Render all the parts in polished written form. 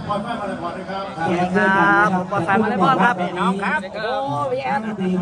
ปล่อยไฟมาเลยก่อนนะครับครับผมปล่อยไฟมาเลยพ่อครับน้องครับโอ้พี่แอน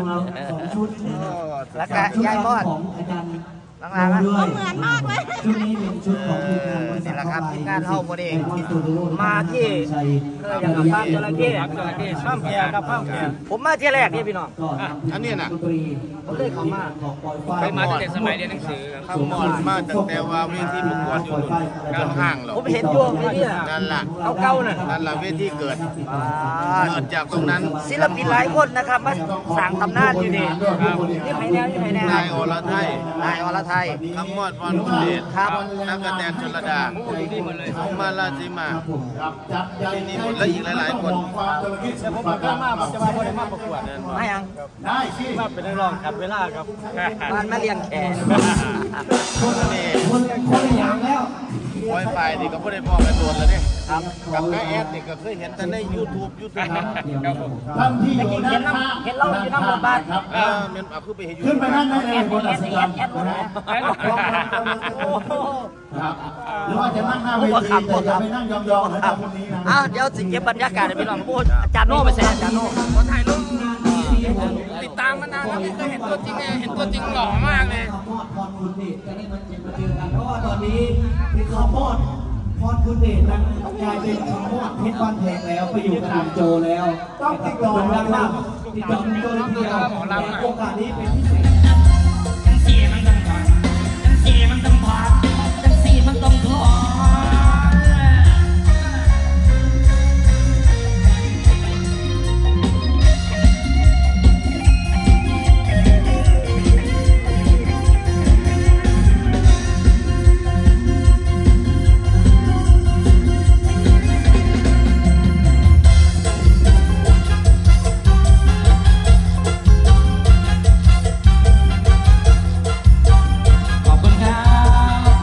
แล้วก็ยายมอดหลังๆเหมือนมากเลยชุดนี้เป็นชุดของทีมงานนี่แหละครับทีมงานเฮาโมเดลมาที่อย่างกับฟาร์มจระเข้ฟาร์มแพะกับฟาร์มแพะผมมาที่แรกนี่พี่น้องอันนี้น่ะผมเลยเข้ามาไปมาตั้งแต่สมัยเรียนหนังสือครับหมอนมาตั้งแต่ว่าเวทีประกวดอยู่กันห้างหรอผมเห็นอยู่นี่นั่นล่ะเก่าๆน่ะนั่นล่ะเวทีเกิดจากตรงนั้นศิลปินหลายคนนะครับมาสั่งตำนานอยู่นี่นี่ไผ่แนวนายอรไทยคำมอดวันคุณเดชครับนักกระแตนชลดามาลาจิมาที่นี่หมดและอีกหลายๆคนแต่ผมมาผมจะมาพอได้มาประกวดนั่นไม่ยังได้สิมาเป็นนักร้องครับเวลาครับบ้านมาเลี้ยงแขกคนอย่างแล้วไวไฟนี่ก็ไม่ได้บอกกันตัวแล้วเนี่ยกับน้าแอดนี่ก็เคยเห็นแต่ในยูทูบท่านที่อยู่ด้านข้างเห็นเราอยู่น้ำรถบ้านมันเอาขึ้นไปให้อยู่ขึ้นไปนั่งได้เลยบนอัศจรรย์หรือว่าจะนั่งหน้าเวทีแต่จะไปนั่งยองๆนะครับวันนี้นะเดี๋ยวสิเก็บบรรยากาศไปลองพูดอาจารย์โน่ไปแซงอาจารย์โน่ขอถ่ายรูปติดตามมานานแล้วไม่เคยเห็นตัวจริงเลยเห็นตัวจริงหล่อมากเลยพรคุณเดชจะได้มาเจอกันเพราะว่าตอนนี้ที่เขาพรคุณเดชนั้นกลายเป็นคำพูดเพชรบ้านแพงแล้วไปอยู่กับโจแล้วต้องติดต่อแล้วครับติดต่อโจเดียวแต่โอกาสนี้เป็นพิเศษจังสีมันต้องผ่านจังสีมันต้องผ่านจังสีมันต้องผ่านขอบคุณครับ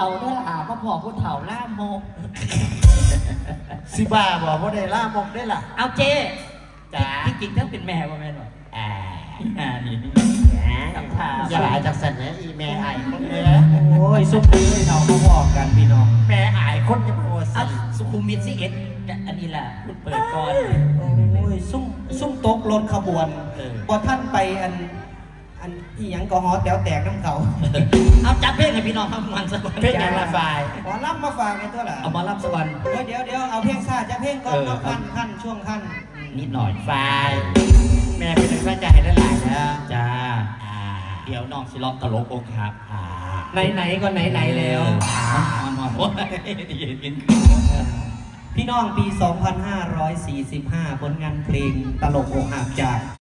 าได้ล่ะมาพอผู้เฒ่าล่ามกสิบ้าบอกว่าได้ล่ามกได้ล่ะเอาเจ๊จ๋าที่จริงต้องเป็นแม่ว่าแม่หรอนี่อย่าหลายจากสันนะอีแม่อายคนเนี้ยโอ้ยซุปปี้เลยเราเขาบอกกันพี่น้องแม่อายคนจะโพสสุขุมวิท11อันนี้แหละคุณเปิดก่อนโอ้ยซุ่มตกรถขบวนพอท่านไปอันอีหยังก็ฮอแต๋วแตกน้ำเขาเอาจับเพลงให้พี่น้องทำมันสักวันเพลงอย่างละฝ่ายหมอลำมาฝากในตัวละเอาหมอลำสักวันเดี๋ยวเอาเพลงซาจะเพลงก่อนขั้นช่วงขั้นนิดหน่อยฝ่ายแม่เป็นกำลังใจให้หลายๆนะจ้าเดี๋ยวน้องสิล็อกตลกอกครับไหนก็ไหนแล้วพี่น้องปี 2545 ผลงานเพลงตลกอกหักจาก